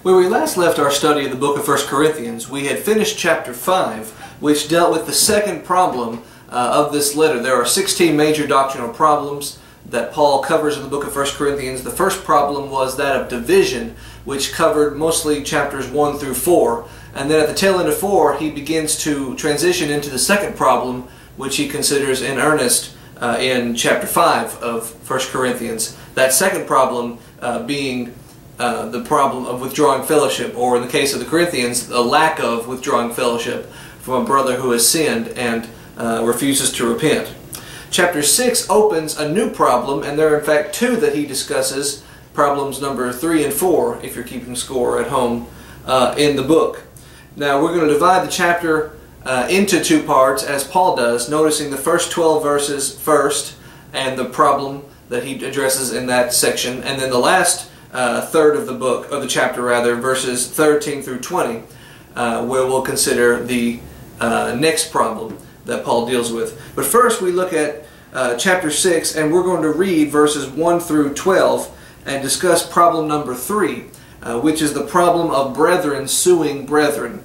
When we last left our study of the book of 1 Corinthians, we had finished chapter 5, which dealt with the second problem of this letter. There are 16 major doctrinal problems that Paul covers in the book of 1 Corinthians. The first problem was that of division, which covered mostly chapters 1 through 4. And then at the tail end of 4, he begins to transition into the second problem, which he considers in earnest in chapter 5 of 1 Corinthians. That second problem being the problem of withdrawing fellowship, or in the case of the Corinthians, a lack of withdrawing fellowship from a brother who has sinned and refuses to repent. Chapter 6 opens a new problem, and there are in fact two that he discusses, problems number 3 and 4, if you're keeping score at home, in the book. Now we're going to divide the chapter into two parts, as Paul does, noticing the first 12 verses first, and the problem that he addresses in that section, and then the last third of the book, or the chapter rather, verses 13 through 20, where we'll consider the next problem that Paul deals with. But first we look at chapter 6, and we're going to read verses 1 through 12 and discuss problem number 3, which is the problem of brethren suing brethren.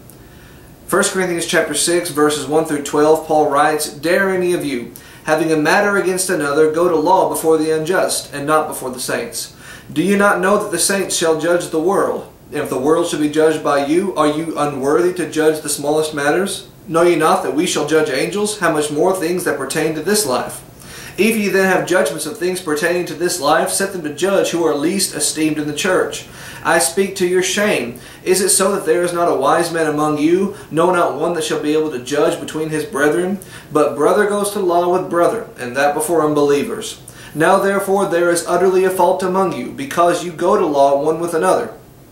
1 Corinthians chapter 6, verses 1 through 12, Paul writes, "Dare any of you, having a matter against another, go to law before the unjust, and not before the saints? Do you not know that the saints shall judge the world? And if the world shall be judged by you, are you unworthy to judge the smallest matters? Know ye not that we shall judge angels? How much more things that pertain to this life? If ye then have judgments of things pertaining to this life, set them to judge who are least esteemed in the church. I speak to your shame. Is it so that there is not a wise man among you, no, not one that shall be able to judge between his brethren? But brother goes to law with brother, and that before unbelievers. Now therefore there is utterly a fault among you, because you go to law one with another.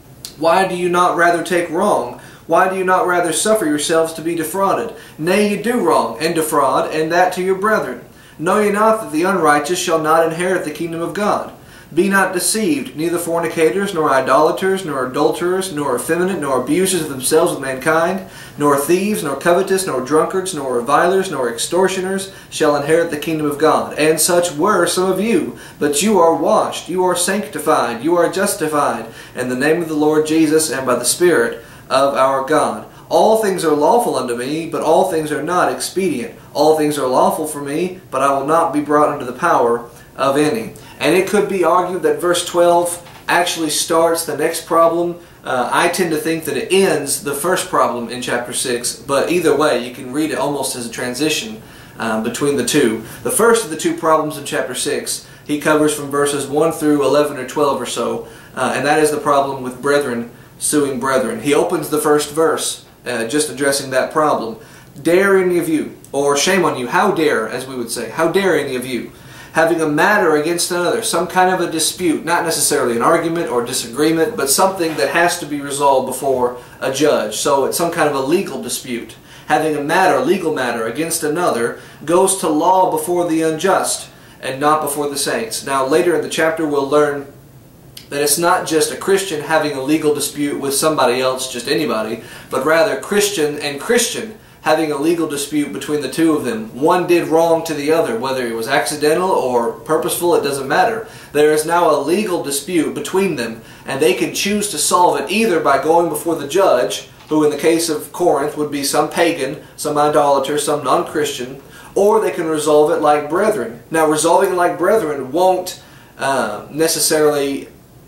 Why do you not rather take wrong? Why do you not rather suffer yourselves to be defrauded? Nay, you do wrong, and defraud, and that to your brethren. Know ye not that the unrighteous shall not inherit the kingdom of God? Be not deceived, neither fornicators, nor idolaters, nor adulterers, nor effeminate, nor abusers of themselves with mankind, nor thieves, nor covetous, nor drunkards, nor revilers, nor extortioners shall inherit the kingdom of God. And such were some of you. But you are washed, you are sanctified, you are justified, in the name of the Lord Jesus, and by the Spirit of our God. All things are lawful unto me, but all things are not expedient. All things are lawful for me, but I will not be brought under the power of any." And it could be argued that verse 12 actually starts the next problem. I tend to think that it ends the first problem in chapter 6, but either way, you can read it almost as a transition between the two. The first of the two problems in chapter 6, he covers from verses 1 through 11 or 12 or so, and that is the problem with brethren suing brethren. He opens the first verse just addressing that problem. Dare any of you, or shame on you, how dare, as we would say, how dare any of you, having a matter against another, some kind of a dispute, not necessarily an argument or disagreement, but something that has to be resolved before a judge. So it's some kind of a legal dispute. Having a matter, a legal matter against another, goes to law before the unjust and not before the saints. Now later in the chapter we'll learn that it's not just a Christian having a legal dispute with somebody else, just anybody, but rather Christian and Christian having a legal dispute between the two of them. One did wrong to the other, whether it was accidental or purposeful, it doesn't matter. There is now a legal dispute between them, and they can choose to solve it either by going before the judge, who in the case of Corinth would be some pagan, some idolater, some non-Christian, or they can resolve it like brethren. Now resolving it like brethren won't necessarily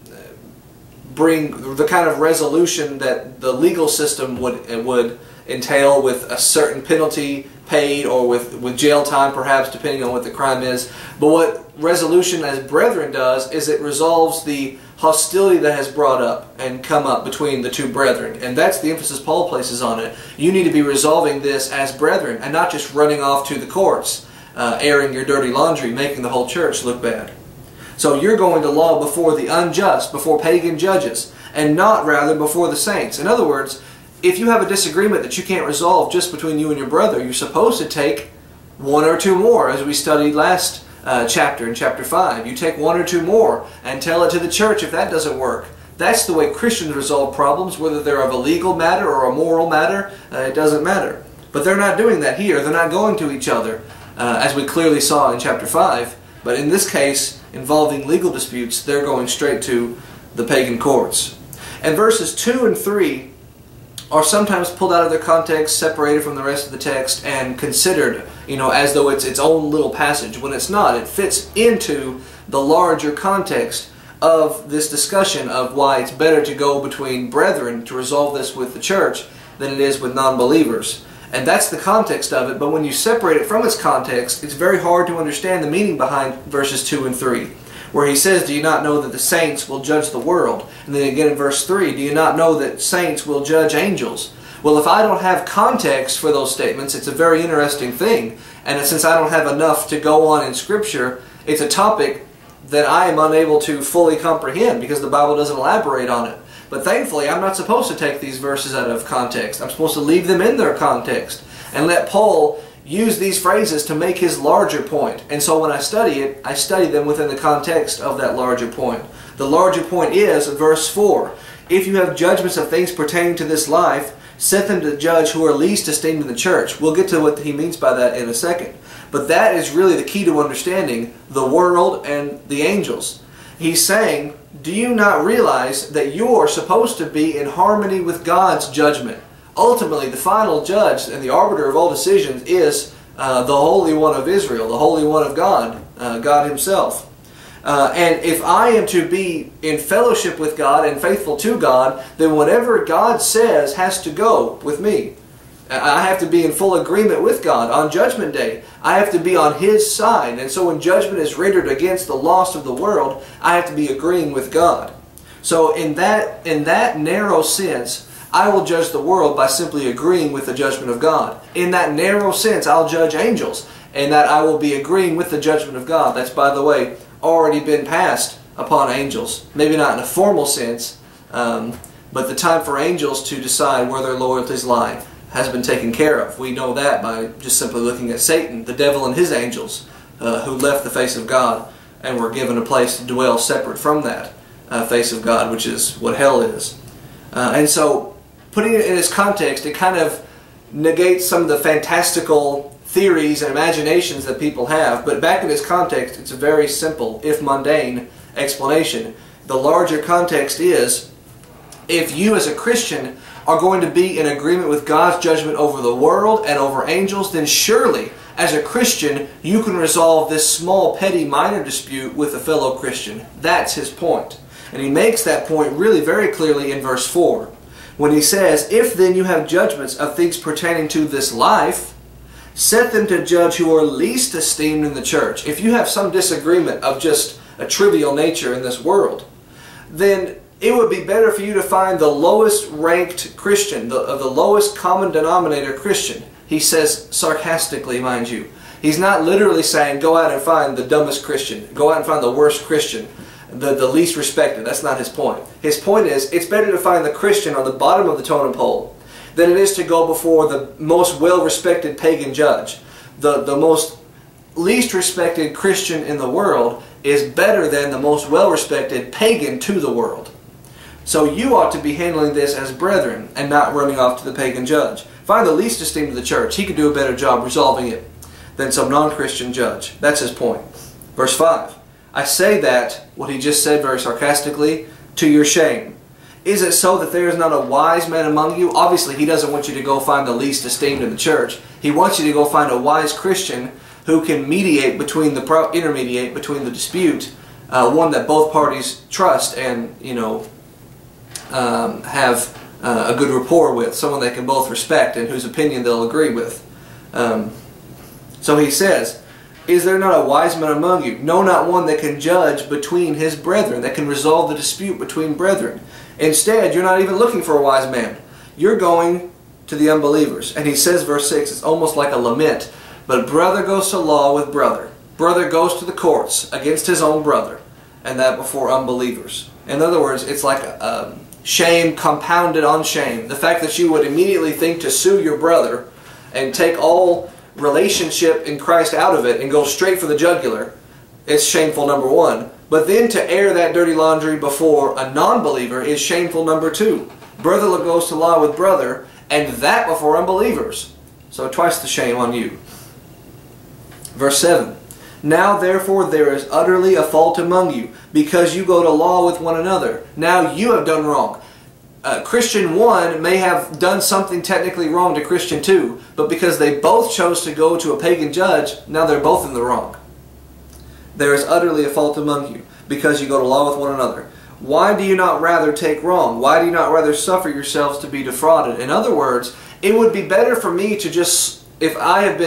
bring the kind of resolution that the legal system would entail, with a certain penalty paid, or with jail time perhaps, depending on what the crime is. But what resolution as brethren does is it resolves the hostility that has brought up and come up between the two brethren. And that's the emphasis Paul places on it. You need to be resolving this as brethren, and not just running off to the courts, airing your dirty laundry, making the whole church look bad. So you're going to law before the unjust, before pagan judges, and not rather before the saints. In other words, if you have a disagreement that you can't resolve just between you and your brother, you're supposed to take one or two more, as we studied last chapter in chapter 5. You take one or two more and tell it to the church if that doesn't work. That's the way Christians resolve problems, whether they're of a legal matter or a moral matter, it doesn't matter. But they're not doing that here. They're not going to each other, as we clearly saw in chapter 5. But in this case, involving legal disputes, they're going straight to the pagan courts. And verses 2 and 3 are sometimes pulled out of their context, separated from the rest of the text, and considered, as though it's its own little passage, when it's not. It fits into the larger context of this discussion of why it's better to go between brethren to resolve this with the church than it is with non-believers. And that's the context of it, but when you separate it from its context, it's very hard to understand the meaning behind verses 2 and 3, where he says, do you not know that the saints will judge the world? And then again in verse 3, do you not know that saints will judge angels? Well, if I don't have context for those statements, it's a very interesting thing. And since I don't have enough to go on in Scripture, it's a topic that I am unable to fully comprehend because the Bible doesn't elaborate on it. But thankfully, I'm not supposed to take these verses out of context. I'm supposed to leave them in their context and let Paul use these phrases to make his larger point. And so when I study it, I study them within the context of that larger point. The larger point is verse 4. If you have judgments of things pertaining to this life, set them to judge who are least esteemed in the church. We'll get to what he means by that in a second. But that is really the key to understanding the world and the angels. He's saying, do you not realize that you're supposed to be in harmony with God's judgment? Ultimately, the final judge and the arbiter of all decisions is the Holy One of Israel, the Holy One of God, God Himself. And if I am to be in fellowship with God and faithful to God, then whatever God says has to go with me. I have to be in full agreement with God on Judgment Day. I have to be on His side. And so when judgment is rendered against the lost of the world, I have to be agreeing with God. So in that narrow sense, I will judge the world by simply agreeing with the judgment of God. In that narrow sense, I'll judge angels, and that I will be agreeing with the judgment of God. That's, by the way, already been passed upon angels. Maybe not in a formal sense, but the time for angels to decide where their loyalties lie has been taken care of. We know that by just simply looking at Satan, the devil and his angels, who left the face of God and were given a place to dwell separate from that face of God, which is what hell is. And so, putting it in its context, it kind of negates some of the fantastical theories and imaginations that people have, but back in its context, it's a very simple, if mundane, explanation. The larger context is, if you as a Christian are going to be in agreement with God's judgment over the world and over angels, then surely, as a Christian, you can resolve this small, petty, minor dispute with a fellow Christian. That's his point. And he makes that point really very clearly in verse 4. When he says, if then you have judgments of things pertaining to this life, set them to judge who are least esteemed in the church. If you have some disagreement of just a trivial nature in this world, then it would be better for you to find the lowest ranked Christian, the lowest common denominator Christian. He says sarcastically, mind you. He's not literally saying go out and find the dumbest Christian, go out and find the worst Christian, the least respected. That's not his point. His point is it's better to find the Christian on the bottom of the totem pole than it is to go before the most well-respected pagan judge. The most least respected Christian in the world is better than the most well-respected pagan to the world. So you ought to be handling this as brethren and not running off to the pagan judge. Find the least esteemed of the church. He could do a better job resolving it than some non-Christian judge. That's his point. Verse 5. I say that, what he just said very sarcastically, to your shame. Is it so that there is not a wise man among you? Obviously, he doesn't want you to go find the least esteemed in the church. He wants you to go find a wise Christian who can mediate between intermediate between the dispute, one that both parties trust and, have a good rapport with, someone they can both respect and whose opinion they'll agree with. So he says, is there not a wise man among you? No, not one that can judge between his brethren, that can resolve the dispute between brethren. Instead, you're not even looking for a wise man. You're going to the unbelievers. And he says, verse 6, it's almost like a lament, but brother goes to law with brother. Brother goes to the courts against his own brother, and that before unbelievers. In other words, it's like shame compounded on shame. The fact that you would immediately think to sue your brother and take all relationship in Christ out of it and go straight for the jugular, it's shameful, number one. But then to air that dirty laundry before a non-believer is shameful, number two. Brother goes to law with brother, and that before unbelievers. So twice the shame on you. Verse 7. Now therefore there is utterly a fault among you, because you go to law with one another. Now you have done wrong. Christian 1 may have done something technically wrong to Christian 2, but because they both chose to go to a pagan judge, now they're both in the wrong. There is utterly a fault among you, because you go to law with one another. Why do you not rather take wrong? Why do you not rather suffer yourselves to be defrauded? In other words, it would be better for me to just, if I'm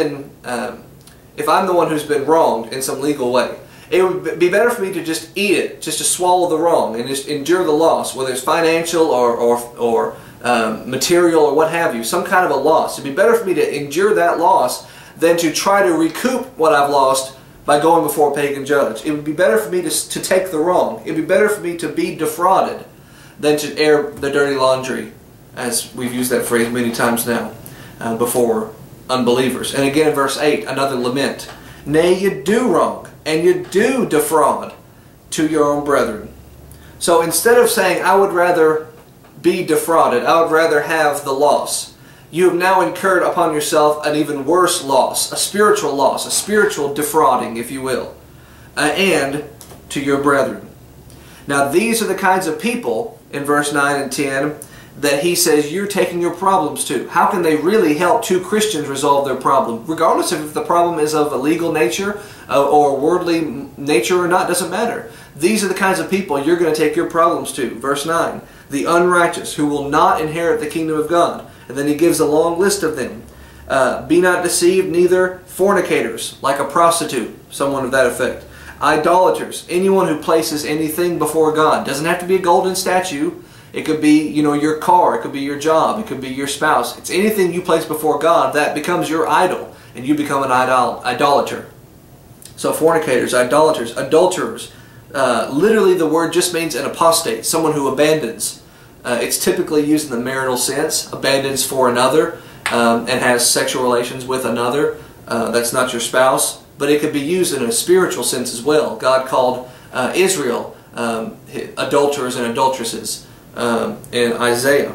the one who's been wronged in some legal way, it would be better for me to just eat it, just to swallow the wrong and just endure the loss, whether it's financial or material or what have you, some kind of a loss. It would be better for me to endure that loss than to try to recoup what I've lost by going before a pagan judge. It would be better for me to take the wrong. It would be better for me to be defrauded than to air the dirty laundry, as we've used that phrase many times now, before unbelievers. And again in verse 8, another lament. Nay, you do wrong, and you do defraud to your own brethren. So instead of saying, I would rather be defrauded, I would rather have the loss, you have now incurred upon yourself an even worse loss, a spiritual defrauding, if you will, and to your brethren. Now these are the kinds of people, in verse 9 and 10, that he says you're taking your problems to. How can they really help two Christians resolve their problem? Regardless of if the problem is of a legal nature or worldly nature or not, doesn't matter. These are the kinds of people you're going to take your problems to. Verse 9, the unrighteous who will not inherit the kingdom of God. And then he gives a long list of them. Be not deceived, neither fornicators, like a prostitute, someone of that effect. Idolaters, anyone who places anything before God. Doesn't have to be a golden statue. It could be, your car. It could be your job. It could be your spouse. It's anything you place before God that becomes your idol, and you become an idolater. So fornicators, idolaters, adulterers. Literally the word just means an apostate, someone who abandons. It's typically used in the marital sense, abandons for another, and has sexual relations with another. That's not your spouse. But it could be used in a spiritual sense as well. God called Israel adulterers and adulteresses in Isaiah.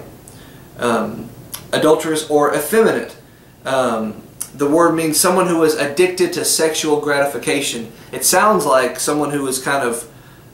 Adulterers or effeminate. The word means someone who is addicted to sexual gratification. It sounds like someone who is kind of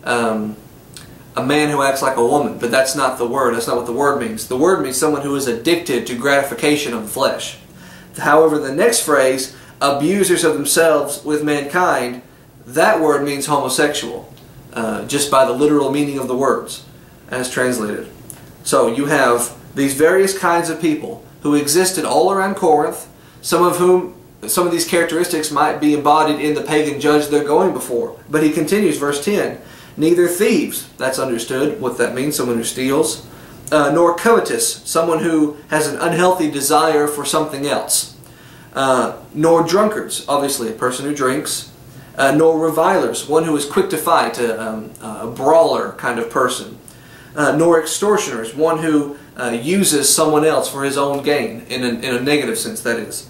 a man who acts like a woman, but that's not the word. That's not what the word means. The word means someone who is addicted to gratification of the flesh. However, the next phrase, abusers of themselves with mankind, that word means homosexual, just by the literal meaning of the words as translated. So you have these various kinds of people who existed all around Corinth, some of these characteristics might be embodied in the pagan judge they're going before. But he continues, verse 10, neither thieves, that's understood what that means, someone who steals, nor covetous, someone who has an unhealthy desire for something else, nor drunkards, obviously a person who drinks, nor revilers, one who is quick to fight, a brawler kind of person, nor extortioners, one who uses someone else for his own gain, in a negative sense, that is.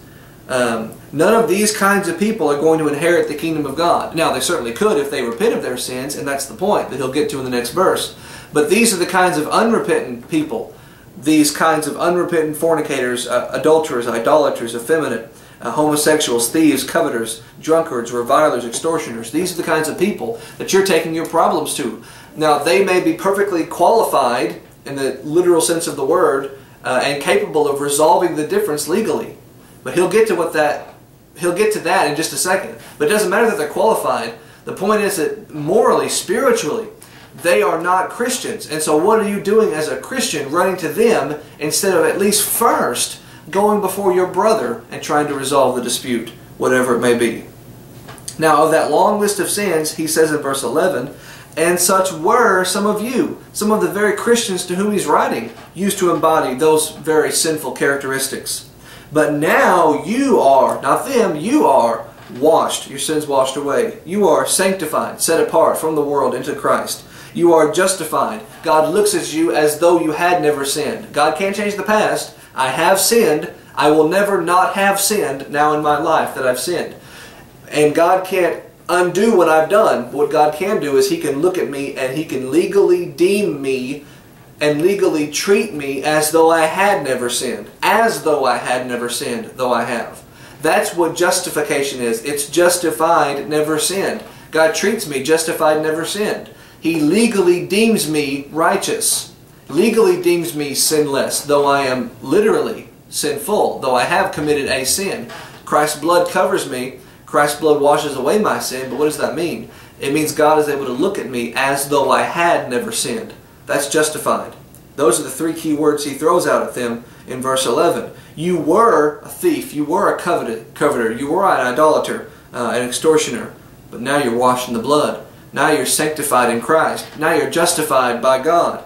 None of these kinds of people are going to inherit the kingdom of God. Now, they certainly could if they repent of their sins, and that's the point that he'll get to in the next verse. But these are the kinds of unrepentant people, these kinds of unrepentant fornicators, adulterers, idolaters, effeminate, homosexuals, thieves, coveters, drunkards, revilers, extortioners. These are the kinds of people that you're taking your problems to. Now, they may be perfectly qualified, in the literal sense of the word, and capable of resolving the difference legally. But he'll get to that in just a second. But it doesn't matter that they're qualified. The point is that morally, spiritually, they are not Christians. And so what are you doing as a Christian, running to them instead of at least first going before your brother and trying to resolve the dispute, whatever it may be? Now, of that long list of sins, he says in verse 11, and such were some of you. Some of the very Christians to whom he's writing used to embody those very sinful characteristics. But now you are, not them, you are washed, your sins washed away. You are sanctified, set apart from the world into Christ. You are justified. God looks at you as though you had never sinned. God can't change the past. I have sinned. I will never not have sinned now in my life that I've sinned. And God can't undo what I've done. What God can do is He can look at me and He can legally deem me and legally treat me as though I had never sinned. As though I had never sinned, though I have. That's what justification is. It's justified, never sinned. God treats me justified, never sinned. He legally deems me righteous. legally deems me sinless, though I am literally sinful, though I have committed a sin. Christ's blood covers me. Christ's blood washes away my sin. But what does that mean? It means God is able to look at me as though I had never sinned. That's justified. Those are the three key words he throws out at them in verse 11. You were a thief. You were a coveter. You were an idolater, an extortioner. But now you're washed in the blood. Now you're sanctified in Christ. Now you're justified by God.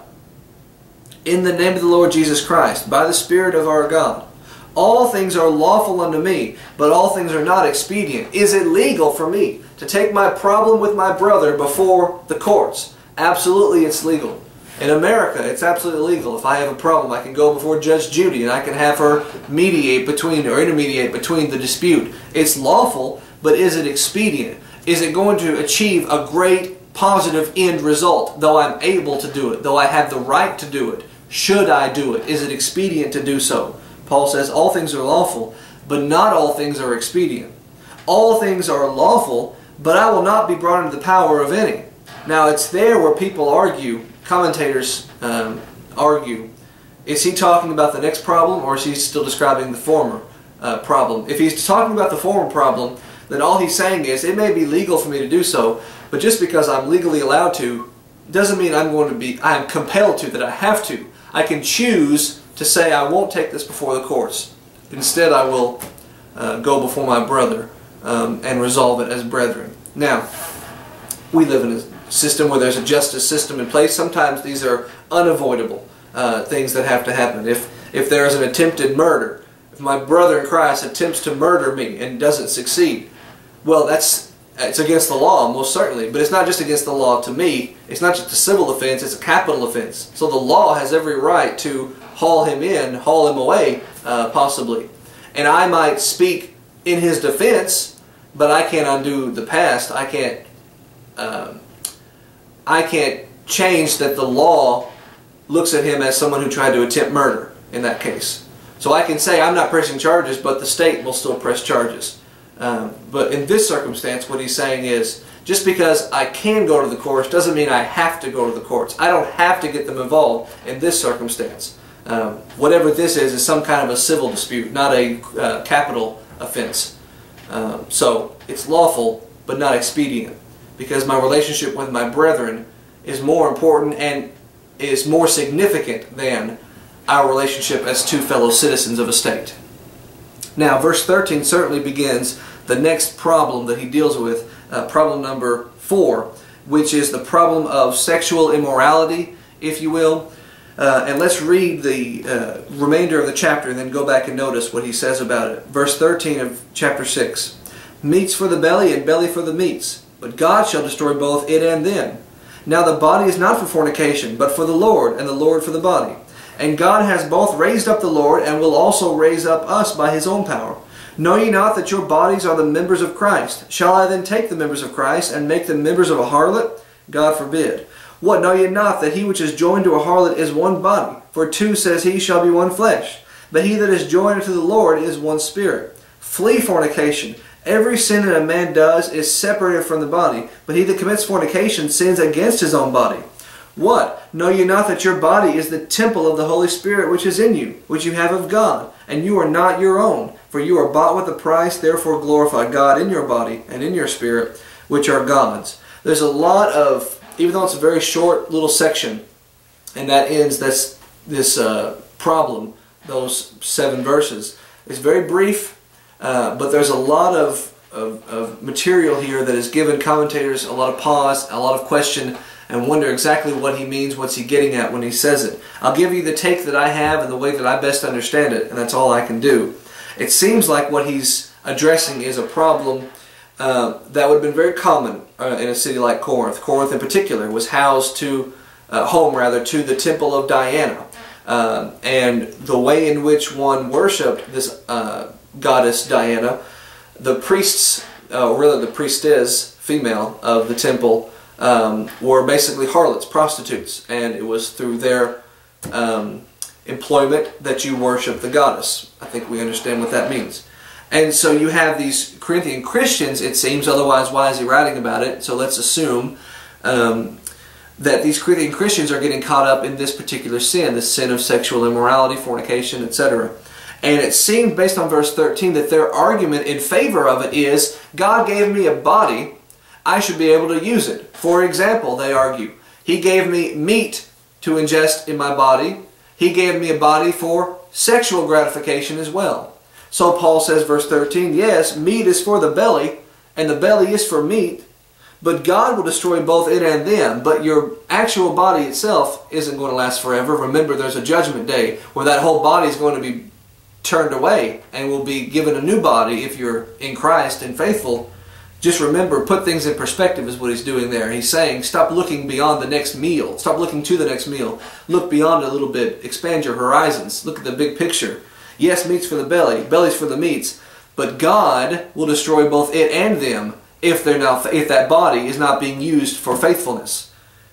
In the name of the Lord Jesus Christ, by the Spirit of our God. All things are lawful unto me, but all things are not expedient. Is it legal for me to take my problem with my brother before the courts? Absolutely, it's legal. In America, it's absolutely legal. If I have a problem, I can go before Judge Judy and I can have her mediate between or intermediate between the dispute. It's lawful, but is it expedient? Is it going to achieve a great positive end result, though I'm able to do it, though I have the right to do it? Should I do it? Is it expedient to do so? Paul says all things are lawful, but not all things are expedient. All things are lawful, but I will not be brought into the power of any. Now it's there where people argue, commentators argue, is he talking about the next problem or is he still describing the former problem? If he's talking about the former problem, then all he's saying is it may be legal for me to do so, but just because I'm legally allowed to doesn't mean I'm compelled to, that I have to. I can choose to say I won't take this before the courts. Instead I will go before my brother and resolve it as brethren. Now, we live in a system where there's a justice system in place. Sometimes these are unavoidable things that have to happen. If there is an attempted murder, if my brother in Christ attempts to murder me and doesn't succeed, well, it's against the law, most certainly. But it's not just against the law to me. It's not just a civil offense, it's a capital offense. So the law has every right to haul him in, haul him away, possibly. And I might speak in his defense, but I can't undo the past. I can't change that the law looks at him as someone who tried to attempt murder in that case. So I can say I'm not pressing charges, but the state will still press charges. But in this circumstance, what he's saying is, just because I can go to the courts doesn't mean I have to go to the courts. I don't have to get them involved in this circumstance. Whatever this is some kind of a civil dispute, not a capital offense. So it's lawful, but not expedient, because my relationship with my brethren is more important and is more significant than our relationship as two fellow citizens of a state. Now, verse 13 certainly begins the next problem that he deals with, problem number 4, which is the problem of sexual immorality, if you will. And let's read the remainder of the chapter and then go back and notice what he says about it. Verse 13 of chapter 6. Meats for the belly and belly for the meats, but God shall destroy both it and them. Now the body is not for fornication, but for the Lord, and the Lord for the body. And God has both raised up the Lord, and will also raise up us by his own power. Know ye not that your bodies are the members of Christ? Shall I then take the members of Christ, and make them members of a harlot? God forbid. What, know ye not that he which is joined to a harlot is one body? For two, says he, shall be one flesh. But he that is joined unto the Lord is one spirit. Flee fornication. Every sin that a man does is separated from the body, but he that commits fornication sins against his own body. What? Know ye not that your body is the temple of the Holy Spirit which is in you, which you have of God, and you are not your own? For you are bought with a price, therefore glorify God in your body and in your spirit, which are God's. There's a lot of, even though it's a very short little section, and that ends this problem, those 7 verses. It's very brief, but there's a lot of material here that has given commentators a lot of pause, a lot of question, and wonder exactly what he means, what's he getting at when he says it. I'll give you the take that I have and the way that I best understand it, and that's all I can do. It seems like what he's addressing is a problem that would have been very common in a city like Corinth. Corinth in particular was housed to, to the temple of Diana. And the way in which one worshipped this goddess Diana, the priests, or really the priestess, female, of the temple, were basically harlots, prostitutes, and it was through their employment that you worship the goddess. I think we understand what that means. And so you have these Corinthian Christians, it seems, otherwise why is he writing about it? So let's assume that these Corinthian Christians are getting caught up in this particular sin, the sin of sexual immorality, fornication, etc. And it seems, based on verse 13, that their argument in favor of it is, God gave me a body, I should be able to use it. For example, they argue, He gave me meat to ingest in my body. He gave me a body for sexual gratification as well. So Paul says, verse 13, yes, meat is for the belly, and the belly is for meat, but God will destroy both it and them. But your actual body itself isn't going to last forever. Remember, there's a judgment day where that whole body is going to be turned away and will be given a new body if you're in Christ and faithful. Just remember, put things in perspective is what he's doing there. He's saying, stop looking beyond the next meal. Stop looking to the next meal. Look beyond a little bit. Expand your horizons. Look at the big picture. Yes, meat's for the belly, belly's for the meats, but God will destroy both it and them if that body is not being used for faithfulness.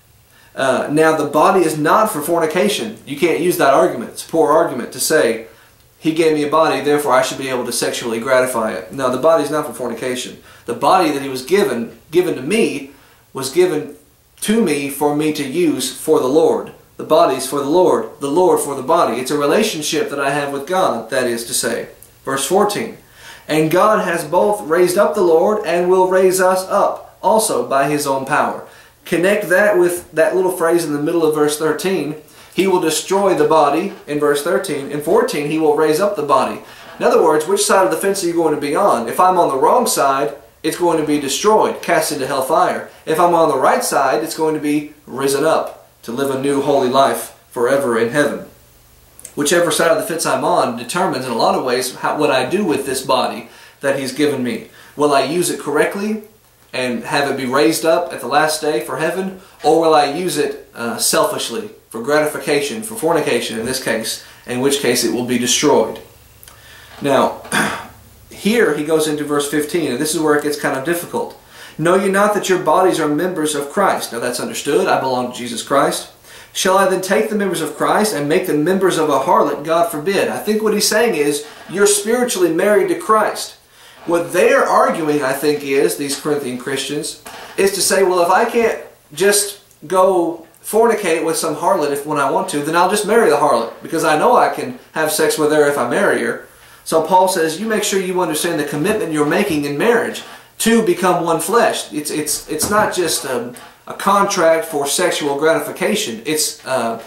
Now, the body is not for fornication. You can't use that argument. It's a poor argument to say, He gave me a body, therefore I should be able to sexually gratify it. No, the body is not for fornication. The body that He was given to me, was given to me for me to use for the Lord. The body is for the Lord for the body. It's a relationship that I have with God, that is to say. Verse 14, and God has both raised up the Lord and will raise us up also by His own power. Connect that with that little phrase in the middle of verse 13. He will destroy the body in verse 13. In 14, He will raise up the body. In other words, which side of the fence are you going to be on? If I'm on the wrong side, it's going to be destroyed, cast into hellfire. If I'm on the right side, it's going to be risen up to live a new holy life forever in heaven. Whichever side of the fence I'm on determines in a lot of ways what I do with this body that He's given me. Will I use it correctly and have it be raised up at the last day for heaven, or will I use it selfishly for gratification, for fornication in this case, in which case it will be destroyed. Now, here he goes into verse 15, and this is where it gets kind of difficult. Know ye not that your bodies are members of Christ? Now that's understood. I belong to Jesus Christ. Shall I then take the members of Christ and make them members of a harlot? God forbid. I think what he's saying is, you're spiritually married to Christ. What they are arguing, I think, is, these Corinthian Christians, is to say, well, if I can't just go fornicate with some harlot when I want to, then I'll just marry the harlot, because I know I can have sex with her if I marry her. So Paul says, you make sure you understand the commitment you're making in marriage to become one flesh. It's not just a contract for sexual gratification. It's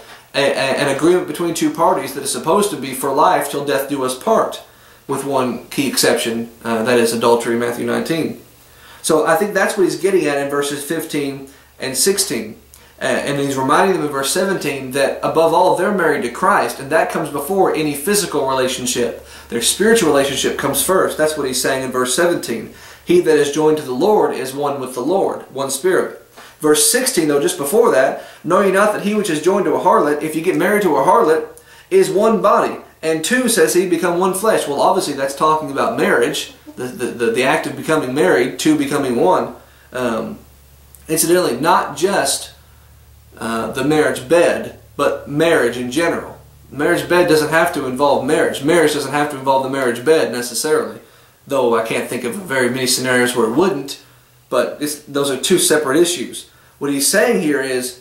an agreement between two parties that is supposed to be for life till death do us part, with one key exception, that is adultery, Matthew 19. So I think that's what he's getting at in verses 15 and 16. And he's reminding them in verse 17 that above all they're married to Christ, and that comes before any physical relationship. Their spiritual relationship comes first. That's what he's saying in verse 17. He that is joined to the Lord is one with the Lord, one spirit. Verse 16, though, just before that, know ye not that he which is joined to a harlot, if you get married to a harlot, is one body. And two, says he, become one flesh. Well, obviously that's talking about marriage, the act of becoming married, two becoming one. Incidentally, not just the marriage bed, but marriage in general. Marriage bed doesn't have to involve marriage. Marriage doesn't have to involve the marriage bed necessarily. Though I can't think of very many scenarios where it wouldn't. But those are two separate issues. What he's saying here is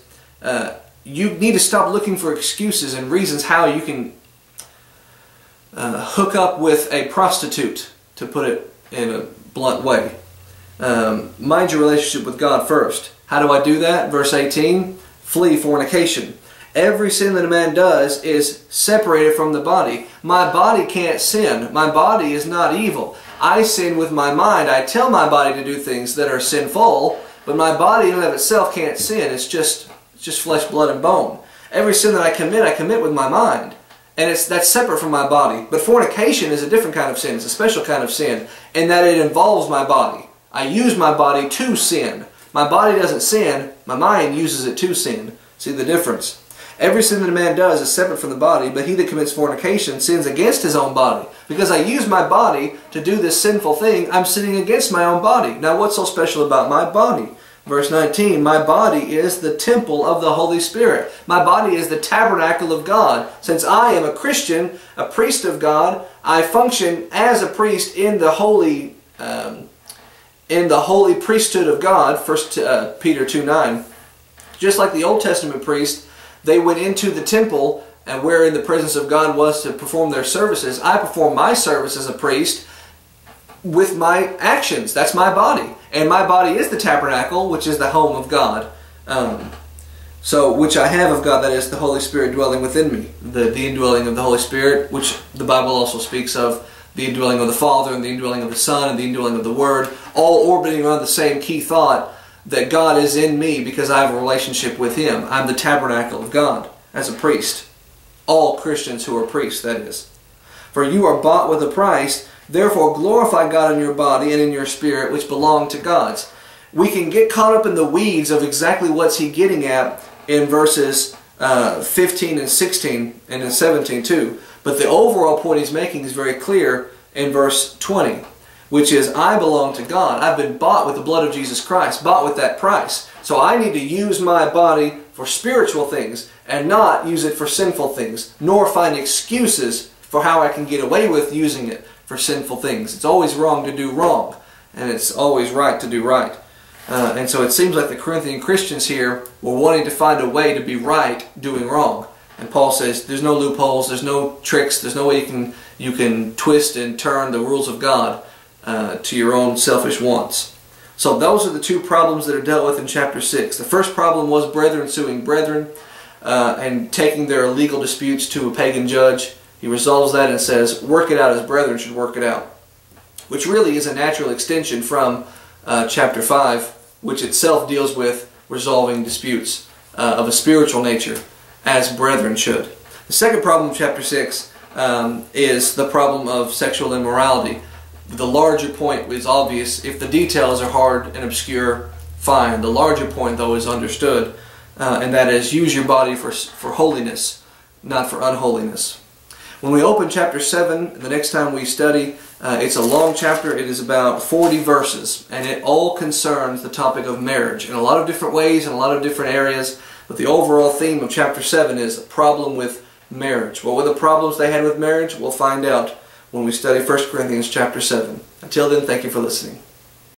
you need to stop looking for excuses and reasons how you can hook up with a prostitute, to put it in a blunt way. Mind your relationship with God first. How do I do that? Verse 18, flee fornication. Every sin that a man does is separated from the body. My body can't sin. My body is not evil. I sin with my mind. I tell my body to do things that are sinful, but my body in and of itself can't sin. It's just flesh, blood, and bone. Every sin that I commit with my mind. And that's separate from my body. But fornication is a different kind of sin. It's a special kind of sin in that it involves my body. I use my body to sin. My body doesn't sin. My mind uses it to sin. See the difference? Every sin that a man does is separate from the body, but he that commits fornication sins against his own body. Because I use my body to do this sinful thing, I'm sinning against my own body. Now what's so special about my body? Verse 19, my body is the temple of the Holy Spirit. My body is the tabernacle of God. Since I am a Christian, a priest of God, I function as a priest in the holy priesthood of God, 1 Peter 2:9. Just like the Old Testament priest, they went into the temple and wherein the presence of God was to perform their services. I perform my service as a priest with my actions. That's my body. And my body is the tabernacle, which is the home of God. Which I have of God, that is the Holy Spirit dwelling within me. The indwelling of the Holy Spirit, which the Bible also speaks of, the indwelling of the Father, and the indwelling of the Son, and the indwelling of the Word, all orbiting around the same key thought that God is in me because I have a relationship with Him. I'm the tabernacle of God as a priest. All Christians who are priests, that is. For you are bought with a price, therefore glorify God in your body and in your spirit, which belong to God's. We can get caught up in the weeds of exactly what's he getting at in verses 15 and 16 and in 17 too. But the overall point he's making is very clear in verse 20, which is, I belong to God. I've been bought with the blood of Jesus Christ, bought with that price. So I need to use my body for spiritual things and not use it for sinful things, nor find excuses for how I can get away with using it for sinful things. It's always wrong to do wrong, and it's always right to do right. And so it seems like the Corinthian Christians here were wanting to find a way to be right doing wrong. And Paul says there's no loopholes, there's no tricks, there's no way you can twist and turn the rules of God to your own selfish wants. So those are the two problems that are dealt with in chapter 6. The first problem was brethren suing brethren and taking their legal disputes to a pagan judge. He resolves that and says, work it out as brethren should work it out. Which really is a natural extension from chapter 5, which itself deals with resolving disputes of a spiritual nature, as brethren should. The second problem of chapter 6 is the problem of sexual immorality. The larger point is obvious. If the details are hard and obscure, fine. The larger point, though, is understood, and that is, use your body for holiness, not for unholiness. When we open chapter 7, the next time we study, it's a long chapter. It is about 40 verses, and it all concerns the topic of marriage in a lot of different ways, in a lot of different areas. But the overall theme of chapter 7 is a problem with marriage. What were the problems they had with marriage? We'll find out when we study 1 Corinthians chapter 7. Until then, thank you for listening.